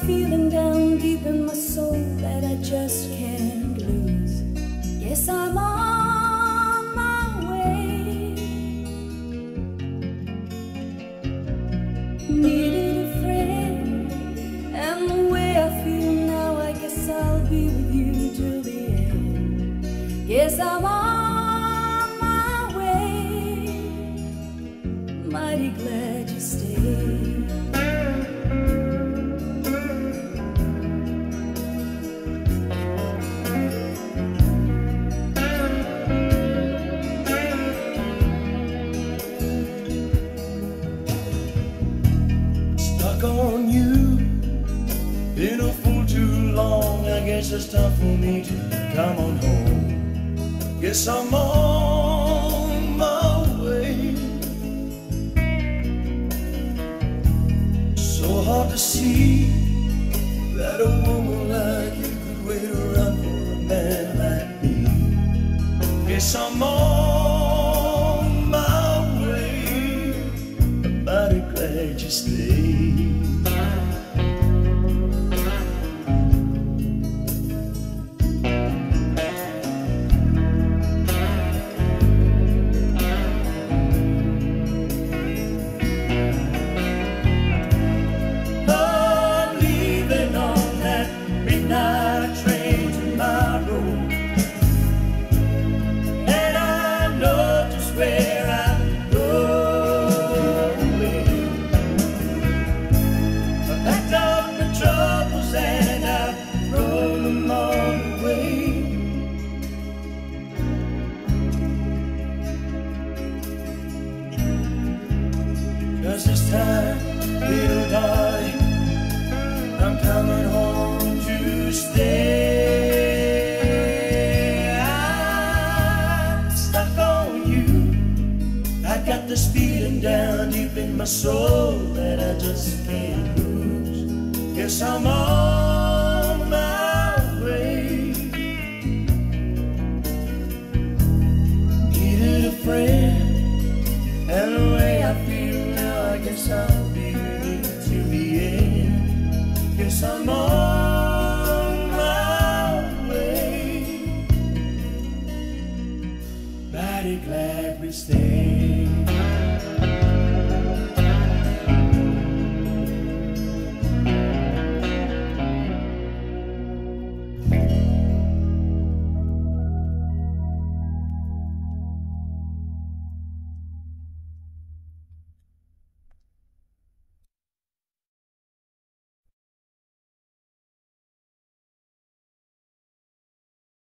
feeling down deep in my soul that I just can't lose. Yes, I'm on my way. Needed a friend, and the way I feel now, I guess I'll be with you till the end. Yes, I'm on my way. Mighty glad you stayed. On you, been a fool too long. I guess it's time for me to come on home. Guess I'm on my way. So hard to see that a woman like you could wait around for a man like me. Guess I'm on my way. I'm mighty glad you stayed. Just this time, little darling, I'm coming home to stay. I'm stuck on you. I got this feeling down deep in my soul that I just can't lose. Guess I'm on my way. Needed a friend, and the way I feel, I guess I'll be with you till the end. Guess I'm on